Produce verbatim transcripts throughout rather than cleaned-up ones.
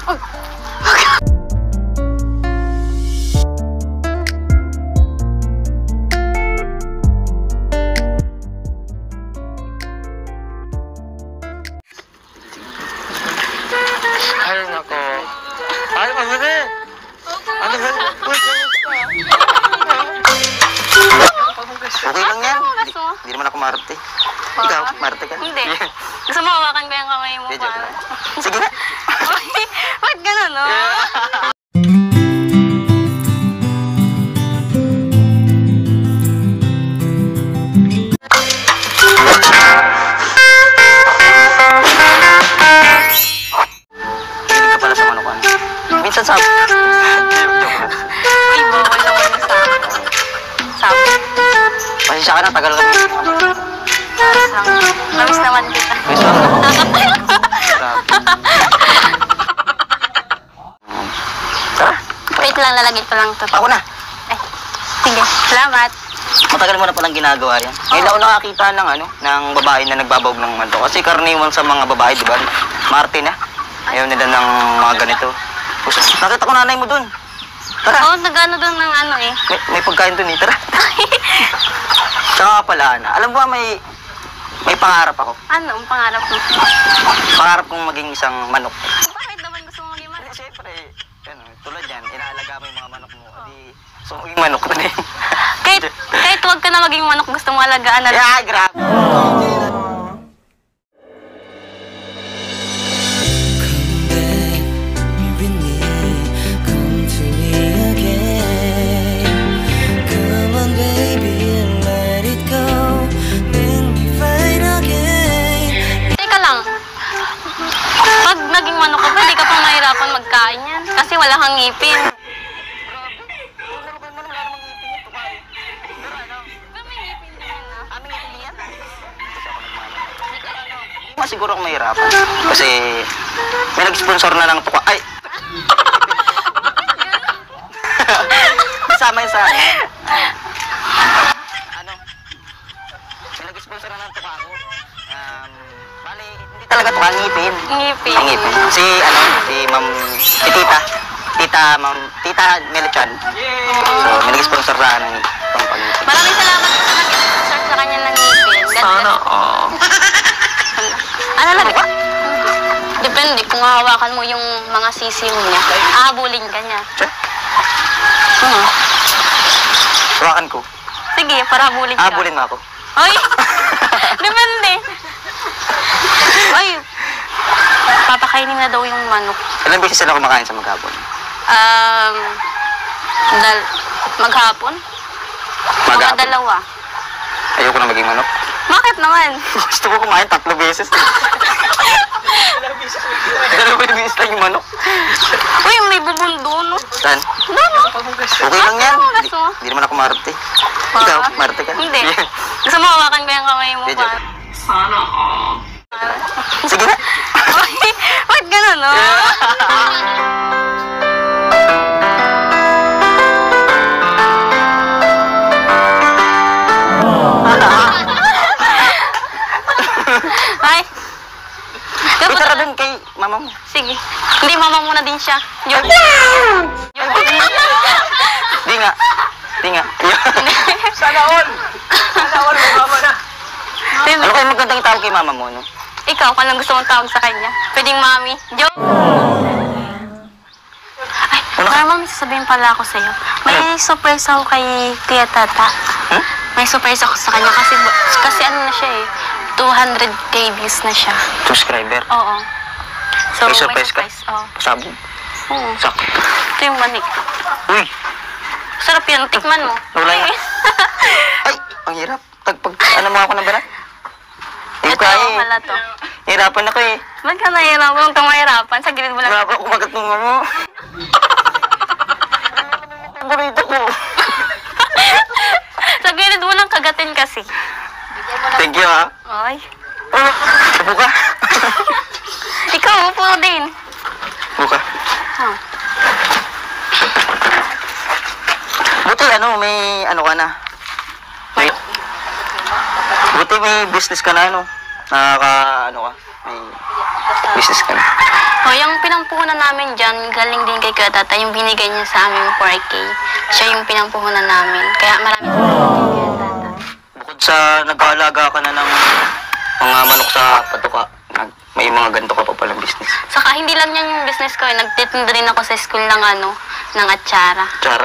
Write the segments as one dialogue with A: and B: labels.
A: Ay, nako. Ay, mabuti. Ano ba? Okay lang yan. Hindi naman ako marte. Ikaw, marte ka?
B: Hindi. Gusto mo hawakan ko yung kamay mo pa?
A: Sige na.
B: Ba't gano'n, no?
A: Hilig ka pala sa manukan. Minsan sabi.
B: Ay, bawal naman yung sabi. Sabi.
A: Pasensya ka na, tagal kami.
B: Namiss naman kita.
A: Miss lang ako. Tara.
B: Wait lang, lalagay ko lang ito.
A: Ako na.
B: Eh, sige. Salamat.
A: Matagal mo na palang ginagawa yan. Ngayon lang ako nakakita ng ano, ng babae na nagbabawag ng manto. Kasi karaniwan sa mga babae, di ba? Marte na. Ayaw nila ng mga ganito. Nakita ko nanay mo dun. Tara.
B: Oo, oh, nag-ano doon ng ano eh.
A: May, may pagkain dun eh. Tara. Saka pala, Ana. Alam mo ba, may may pangarap ako.
B: Ano ang pangarap mo?
A: Pangarap kong maging isang manok.
B: Bakit naman gusto mo maging manok?
A: Siyempre, ano, tulad yan, inaalaga mo yung mga manok mo. Di, so maging manok na din.
B: Kahit, kahit huwag ka na maging manok, gusto mo alagaan na lang.
A: Yeah, grabe.
B: Pag naging manok ka, pwede ka pang mahirapan magkain yan. Kasi wala kang ngipin.
A: Mas siguro ako mahirapan. Kasi may nag-sponsor na ng tuka. Ay! Kasama yun sa ano? May nag-sponsor na ng tuka ako. Um, bali, hindi talaga tuka, ngipin.
B: Ngipin.
A: Ang ngipin. Si, ano, si Ma'am, si Tita. Tita, Ma'am, Tita Melichan. So, may nag-sponsor na ng pangpangipin.
B: Maraming salamat sa nag-sponsor sa kanya ng ngipin.
A: Sana, oo.
B: Ano lang ba? Depende kung hawakan mo yung mga sisiw niya. Ahabulin ka niya. Hmm.
A: Hawakan ko.
B: Sige, para habulin ka.
A: Habulin mo ako.
B: Ay! Depende. Ay! Papakainin na daw yung manok.
A: Ilang beses sila kumakain sa maghapon?
B: Um... Dal... Maghapon? Mga
A: Maghapon?
B: dalawa.
A: Ayoko na maging manok.
B: Bakit naman?
A: Gusto ko kumain tatlo beses. Dalawang beses lang yung manok.
B: Uy, may bubundo, no?
A: Saan?
B: Doon,
A: Okay lang yan.
B: Ano,
A: Hindi,
B: gusto mo?
A: hindi naman ako marte. Ikaw, marte ka?
B: Hindi. Gusto mo hawakan ko yung kamay mo
A: Medyo.
B: pa?
A: Sana all. Sige na.
B: Uy, ba't gano'n, no? Ay.
A: Uy, tara dun kay mama mo.
B: Sige. Hindi, mama muna din siya. Joke.
A: Di nga. Di nga.
C: Sana all! Sana all, mama na!
A: Ano kayo magandang tawag kay mama mo, no?
B: Ikaw, kung anong gusto mong tawag sa kanya? Pwedeng mami. Joke. Ay, para mami, sasabihin pala ako sa'yo. May surprise ako kay Tia Tata.
A: Hmm?
B: May surprise ako sa kanya kasi kasi ano na siya eh. two hundred K views na siya.
A: Subscriber.
B: Oo. So,
A: May surprise ka?
B: Oo.
A: Pasabog.
B: Oo.
A: Sakto.
B: Ito yung manik.
A: Uy!
B: Sarap yan. Tikman mo.
A: Wala yun. Ay! Ang hirap. Tagpag, ano mo ako ng balat? Hindi
B: Ito
A: ko kaya eh.
B: pala to.
A: Hirapan ako eh.
B: Ba't ka nahihirapan? Huwag kang mahirapan. Sa gilid mo lang.
A: Wala pa akong magatunga mo. Ang burrito ko.
B: Sa gilid mo lang kagatin kasi.
A: Thank you ha.
B: Ay.
A: Oh, upo ka.
B: Ikaw, upo din.
A: Upo ka.
B: Huh.
A: Buti ano, may ano ka na. May, buti may business ka na ano. Nakaka, ano ka. May business ka na.
B: O, yung pinampuhunan namin dyan, galing din kay Kuya Tata, yung binigay niya sa amin four K. Siya yung pinampuhunan namin. Kaya maraming salamat kay Kuya Tata.
A: Bukod sa nag-aalaga ka na ng mga manok sa patuka, nag- may mga ganito ka pa palang business.
B: Saka hindi lang yan yung business ko, eh. Nagtitinda rin ako sa school ng ano, ng atsara.
A: Tsara.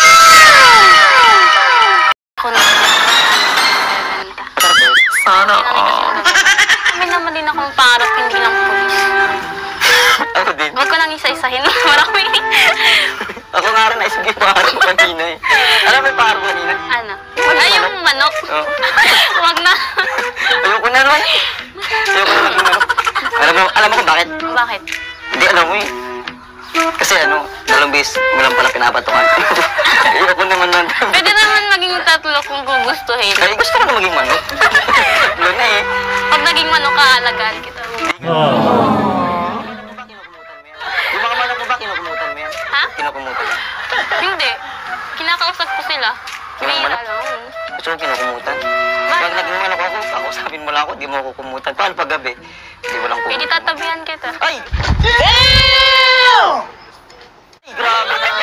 B: Ako na benta.
A: Sana.
B: May naman din akong pangarap, hindi lang pulis.
A: Ako din.
B: Huwag ko nang isa-isahin. Marami.
A: Ako nga rin naisip yung pangarap ko kanina eh. Alam mo yung pangarap ko kanina?
B: Ano? Ay, yung manok.
A: Oo.
B: Huwag na.
A: Ayoko na naman. Ayoko na maging manok. Alam mo, alam mo kung bakit?
B: Bakit?
A: Hindi alam mo eh. Kasi ano, dalawang beses mo lang pala pinapatukan. Ayoko naman nun.
B: Pwede naman maging tatlo kung gugustuhin.
A: Kaya gusto ko na maging manok. Ano na eh.
B: Pag naging manok ka, alagaan kita.
A: Yung mga manok mo ba, kinukumutan mo yan?
B: Ha?
A: Kinukumutan mo.
B: Hindi. Kinakausap ko sila.
A: Yung
B: Bihira
A: manok?
B: lang.
A: Gusto ko kinukumutan. Pag naging manok ako, kakausapin mo lang ako, di mo ako kumutan. Paano pag gabi? Hindi mo lang
B: Pwede
A: kumutan.
B: tatabihan kita.
A: Ay! Ay, grabe na.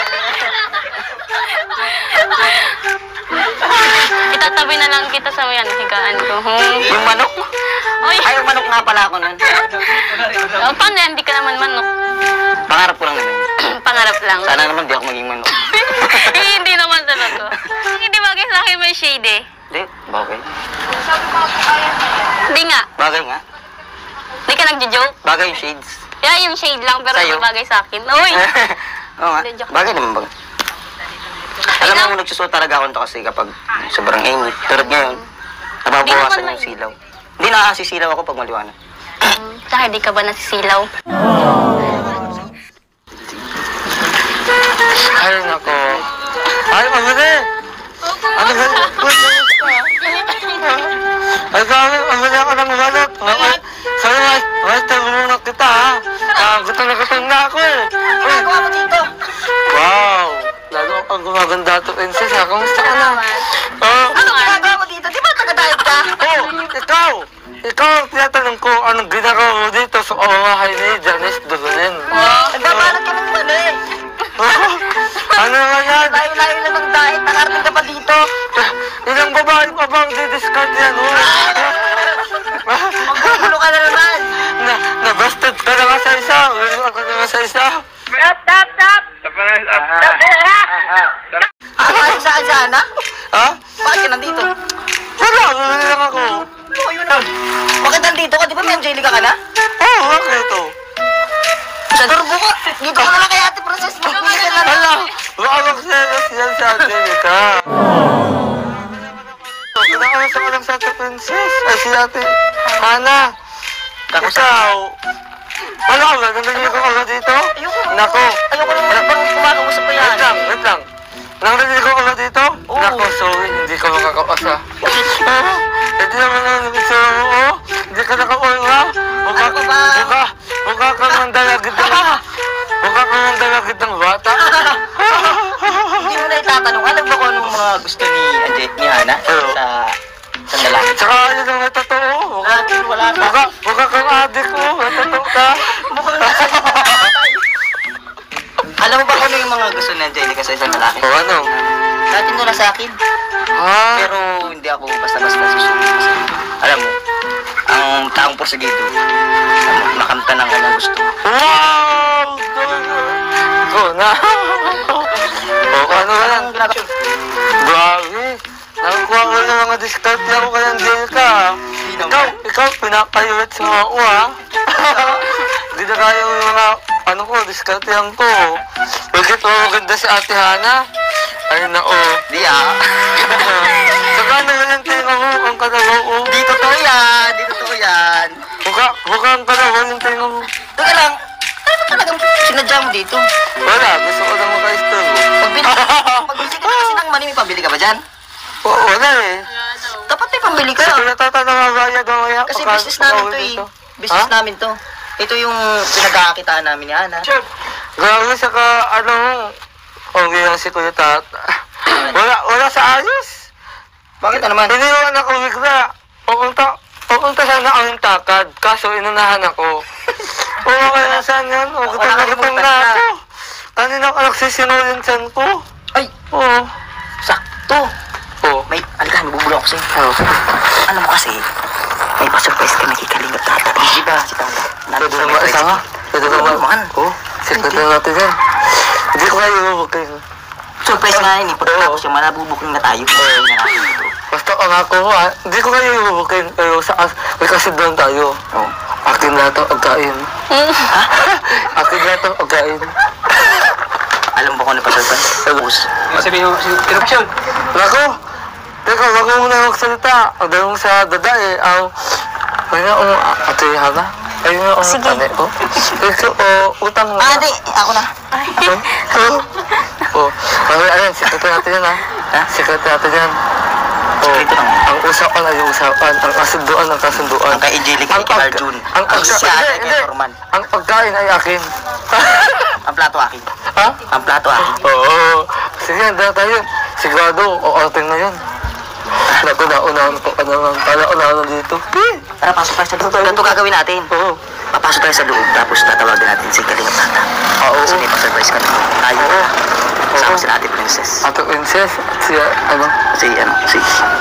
B: Itatabi na lang kita sa yan, higaan ko. Hmm.
A: Yung manok?
B: Oy,
A: Ay, yung manok nga pala ako nun.
B: oh, paano yan? Hindi ka naman manok.
A: Pangarap ko lang naman.
B: Pangarap lang.
A: Sana naman di ako maging manok.
B: Eh, hindi naman talaga. Hindi bagay sa akin may shade eh.
A: Hindi, bagay.
B: Hindi nga.
A: Bagay nga.
B: Hindi ka nagjo-joke.
A: Bagay yung shades.
B: Yeah, yung shade lang pero
A: Sa'yo?
B: hindi bagay sa akin. Uy!
A: Oo nga.
B: Hindi, joke.
A: Bagay naman bagay. Alam mo, nagsusuot talaga ako nito kasi kapag sobrang init. Tulad ngayon, nababawasan
B: naman
A: yung silaw. Hindi nakasisilaw ako pag maliwanag.
B: Um, Tsaka hindi ka ba nasisilaw?
C: Ay, nako. Ay, mabili. Ano ba? Ay, kami, mabili ako ng wallet. Bakit? Sabi mo, ay, tabi muna kita, ha? Ah, gutom na gutom na ako, eh. Uy,
A: Nagawa mo dito?
C: wow! Lalo kang gumaganda to, princess, ha? Kamusta ka na? Oh,
A: Ano ginagawa mo dito? Di ba taga-diet ka?
C: oh, ikaw! Ikaw ang tinatanong ko, anong ginagawa mo dito sa pamamahay ni Janice Dugunin?
A: Nagbabalat ka ng ano eh.
C: Ano nga yan?
A: Layo-layo na ng diet. Nakarating ka pa dito.
C: Ilang babae pa bang didiscard yan, oh?
A: Magbubulo ka na naman.
C: Na, nabasted ka na nga sa isa. Ulo ka na nga sa isa.
A: Stop, stop, stop. Ah, ah, saan sana?
C: Ha?
A: Bakit ka nandito?
C: Wala, bumili lang ako.
A: Oo, yun na. Bakit nandito ka? Di ba may Angelica ka na?
C: Oo, oh, bakit ito?
A: Sa turbo ka. Dito ka na lang kay Ate Princess. Magpili ka na lang.
C: Hala, baka magselos yan sa Angelica. Kinakamusta ko lang sa Ate Princess. Ay, si Ate Hana. Ikaw. Ano ka ba? Nandaligo ka ba dito?
A: Ayoko.
C: Nako.
A: Ayoko naman. Bang kumakausap pa yan.
C: Wait lang, wait lang. Nandaligo ka ba dito?
A: Oo.
C: Nako, sorry. Hindi ka makakapasa. Hindi naman naman ibig sabihin mo, oh. Hindi ka nakaulwa. Mukha
A: Ano ba?
C: Mukha, mukha ka ng dalagid ng... Mukha ka ng dalagid ng bata.
A: Hindi mo na itatanong. Alam mo kung anong mga gusto ni Anjet, ni Hana?
C: Oo.
A: Sa... Sa lalaki.
C: Tsaka yun ang natotoo. Mukha,
A: Akin, wala ka.
C: mukha, mukha kang adik mo. Natotoo ka.
A: Mukhang nasa Alam mo ba kung ano yung mga gusto ni Angelica sa isang lalaki?
C: O ano?
A: Dati mo na sa akin.
C: Ha?
A: Pero hindi ako basta-basta susunod. Kasi, alam mo, ang taong porsigido, makamta ng kanyang gusto.
C: Wow! Go, go na. O ano ba yan?
A: Ang ginagawa.
C: Grabe. Nakukuha ko ng mga discount na ako kay Angelica.
A: Hindi
C: Ikaw,
A: naman.
C: ikaw, pinakayuwit sa mga uwa. Hindi na kaya yung mga, ano ko, discount yan ko. Bakit mo maganda si Ate Hana? Ay na, oh.
A: Di ah.
C: Saka na yung tinga mo, ang kalabaw, oh.
A: Di totoo yan. Di totoo yan.
C: Mukha, mukha ang kalabaw yung tinga mo.
A: Teka lang. Ano ba talagang sinadya mo dito?
C: Wala, gusto ko lang maka-store mo.
A: Pagbili, pagbili ka na kasi ng mani, may pambili ka ba dyan?
C: Oo, wala eh.
A: Dapat may pambili ka.
C: Kasi natatanong nga bayad ako kaya.
A: Kasi
C: pagka-
A: business namin to
C: pagka-
A: eh.
C: dito.
A: Business
C: Ha?
A: namin to. Ito yung pinagkakakitaan namin ni Ana.
C: Grabe, saka ano, okay lang si Kuya Tata. Wala, wala sa ayos.
A: Bakit na naman?
C: Iniwan ako bigla. Pupunta, pupunta sana kaming takad, kaso inunahan ako. Oo, kaya saan yan? O, gutom na gutom na ako. Kanina ka nagsisingaw yung tiyan ko.
A: Ay,
C: Oo.
A: sakto.
C: Oo.
A: May, alika, nabubulong ako sa'yo.
C: Oo.
A: Alam mo kasi, may pa-surprise kami kay Kalingap Tata. Di ba, si Tata?
C: Pwede na ba isa nga? Pwede na ba?
A: Man.
C: Oo. Secret na natin yan. Hindi ko kayo, huwag kayo.
A: Surprise nga yun eh. Pagkatapos yung manabubuking na tayo. Oo.
C: Basta ang ako ko ah, hindi ko kayo huwagin. Pero sa as, may kasi doon tayo.
A: Oo.
C: Akin lahat ang pagkain. Akin lahat ang pagkain.
A: Alam mo ba kung ano pa-surprise? Tapos,
D: Sabihin mo, tinapasyon.
C: Nako! Teka, wag mo muna magsalita. Ang dahil sa dada eh, ang... Ay nga, um, ate Hana? Ay nga, um,
B: Sige.
C: ane, oh. Ito, oh, utang mo.
A: ah, di, ako na.
C: Oh, oh. Ay, ayan, sikreto natin yan, ha?
A: Ha?
C: Sikreto natin yan. Oh,
A: Sikreto lang.
C: ang usapan ay usapan, ang kasunduan ang kasunduan.
A: Ang kay Angelica
C: Ang
A: at kay
C: pagka-
A: Arjun.
C: Ang
A: Ang
C: pagka-
A: siya
C: hindi,
A: at kay
C: hindi.
A: Norman.
C: Ang pagkain ay akin.
A: Ang plato akin.
C: Ha?
A: Ang plato akin.
C: Oo. Sige, handa tayo. Sigurado, o-outing na yan. Naku, naunahan ko ka naman. Kala unahan na dito.
A: Tara, pasok tayo sa loob. Ganito gagawin natin.
C: Oo.
A: Papasok tayo sa loob, tapos tatawagan natin si Kalingap Tata.
C: Ah, oo.
A: Kasi may pa-surprise kami. Tayo.
C: Oo.
A: Kasama
C: Oo.
A: si Ate Princess.
C: Ato Princess, si ano?
A: Si, ano, si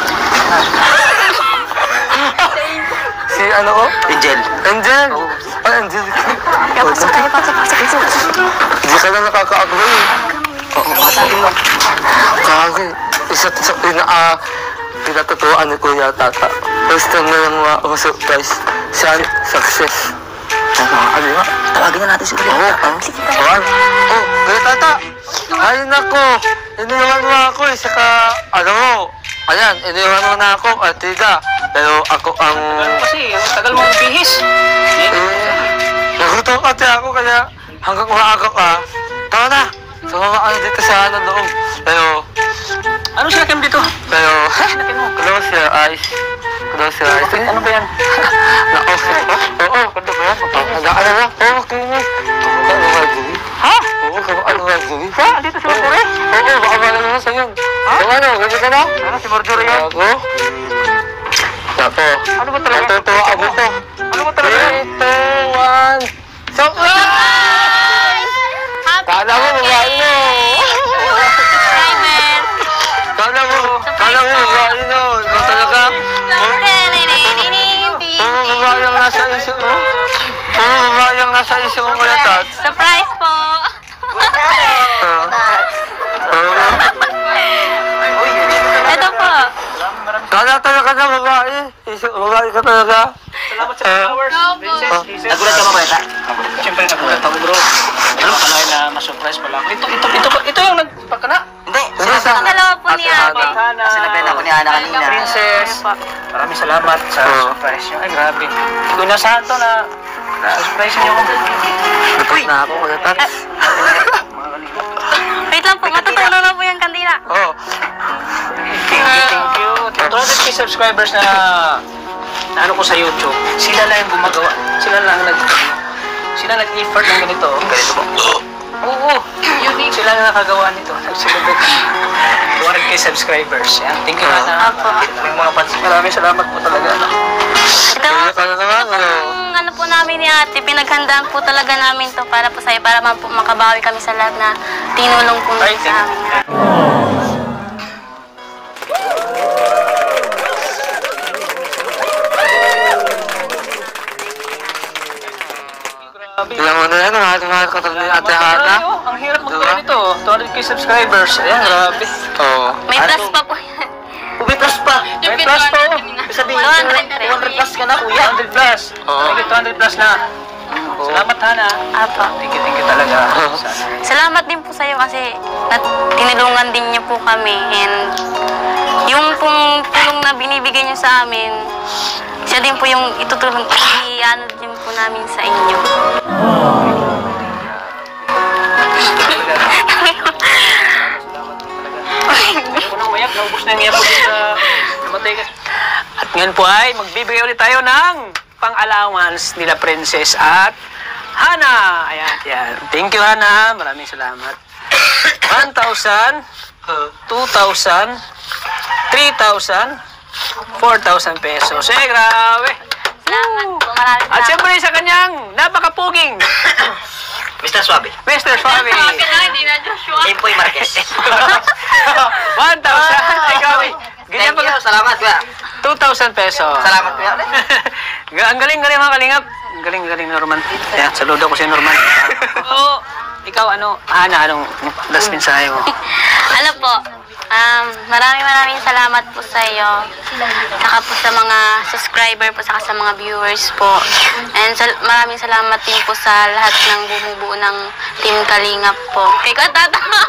C: Si ano ko?
A: Angel.
C: Angel!
A: Oo.
C: Ay, Angel.
B: Pasok tayo, pasok, pasok, pasok.
C: Hindi ka na nakaka-agree.
A: Oo, masabi mo.
C: Kagi, isa't isa pina, ah, pinatutuan ni Kuya Tata. First time na lang mga surprise. Siya, success.
A: Ano nga? Tawagin na natin si Kalingap
C: Oo,
A: Tata.
C: ah. Awan. Oh, Kuya Tata! Ay, nako! Iniwan mo ako eh, saka, ano mo, ayan, iniwan mo na ako, Artida. Pero ako ang,
D: Kasi, ang tagal mo bihis.
C: eh, nagutom kasi ako, kaya hanggang umaga ka, tama na, sumama ka na dito sa ano loob. Pero,
D: Ano sila kim dito?
C: pero, close your eyes. Close your eyes.
D: Ano ba yan?
C: Nako, oo, kanda ba yan? Ano, ano na? Oo, kinis. Baka ano nga gawin?
D: Ha?
C: Oo, baka ano nga gawin?
D: Ha? Dito si Marjorie?
C: Oo, baka wala naman sa'yo. Oo, ano, ganyan ka na?
D: Ano si Marjorie yan?
C: Ako? Nako.
D: Ano ba talaga?
C: Natutuwa ako dito.
D: Ano ba talaga yan?
C: three, two, one. Surprise! Kala mo, babae mo.
B: Subscriber.
C: Kala mo, kala mo, babae mo. Ikaw talaga. Oo, babae ang nasa isip mo. Oo, babae ang nasa isip mo, Kuya Tats.
B: Surprise po.
C: Oo. Oo.
B: Ito po.
C: Kala talaga na babae. Isip, babae ka talaga.
D: Salamat sa
C: Ah.
D: flowers. Princess,
C: Ah.
D: Jesus.
A: Nagulat ka ba, Kuya?
D: Siyempre, nagulat ako, bro. Ano pa na na ma-surprise pala ako. Ito, ito, ito, ito yung nagpakana.
A: Hindi.
C: Ano sa-
B: Dalawa po ni Ate.
D: Hana.
A: Sinabela ko ni Ana kanina.
D: Princess. Maraming salamat sa
C: Oo.
D: surprise nyo. Ay, grabe. Hindi ko inasahan to na na-surprise nyo ako.
C: Uy! Na ako, Kuya Tats.
B: Wait lang po, matutunan na po yung kandila.
C: Oo.
D: Thank you, thank you. two hundred K subscribers na na ano ko sa YouTube, sila lang yung gumagawa. Sila lang nag sila nag-effort ng ganito.
A: Ganito po.
D: Oo, unique. Sila lang nakagawa nito. Nag-celebrate ng two hundred K subscribers. Yan. Thank you, Hana.
B: Apo.
D: May mga fans. Maraming salamat po talaga.
B: Ito,
C: Kaya ka na naman, ano?
B: ang ano po namin ni Ate, pinaghandaan po talaga namin to para po sa'yo, para man po makabawi kami sa lahat na tinulong po
D: Ay,
B: sa amin.
D: Grabe.
C: Ilang mo na yan, mahal mahal ka talaga ni Ate Hana.
D: Ang hirap
C: Diba?
D: magkawa nito. two hundred K subscribers. Ayan, grabe.
C: Oo.
B: May
A: Ano?
B: plus pa po yan.
A: Ubi plus pa.
D: May plus pa.
A: Ibig sabihin,
B: two hundred
A: two hundred plus ka na,
D: two
A: kuya.
D: hundred plus.
C: Oo.
D: Thank you, two hundred plus na. Salamat, Hana.
B: Apo.
D: Thank you, thank you talaga.
B: Salamat din po sa'yo kasi nat tinulungan din niyo po kami and yung pong tulong na binibigay niyo sa amin, siya din po yung itutulong, i-ano din po namin sa inyo.
D: Ako nang mayak, naubos na yung iyak ko din sa namatay ka. At ngayon po ay magbibigay ulit tayo ng pang-allowance nila Princess at Hana. Ayan, yan. Thank you, Hana. Maraming salamat. one thousand, two thousand, three thousand, four thousand pesos. Eh, grabe.
B: Salamat po. Maraming
D: At
B: salamat.
D: siyempre sa kanyang napakapuging
A: Mister Suave.
D: Mister Suave.
B: Hindi na Joshua.
A: Impoy Marquez.
D: one thousand. Ikaw, eh. Ganyan
A: Thank you.
D: pag
A: Salamat, kuya.
D: two thousand pesos.
A: Salamat, kuya.
D: Ang galing-galing mga kalingap. Ang galing-galing Norman. Ayan, saludo ko si Norman. Oo. Ikaw, ano, Hana, anong last mensahe mo?
B: Ano po, um, maraming maraming salamat po sa iyo. Saka po sa mga subscriber po, saka sa mga viewers po. And sal- maraming salamat din po sa lahat ng bumubuo ng Team Kalingap po. Kay Katata!